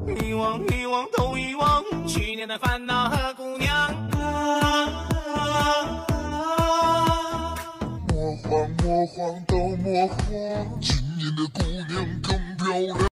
遗忘遗忘都遗忘，去年的烦恼和姑娘。 魔幻魔幻都魔幻，今年的姑娘更漂亮。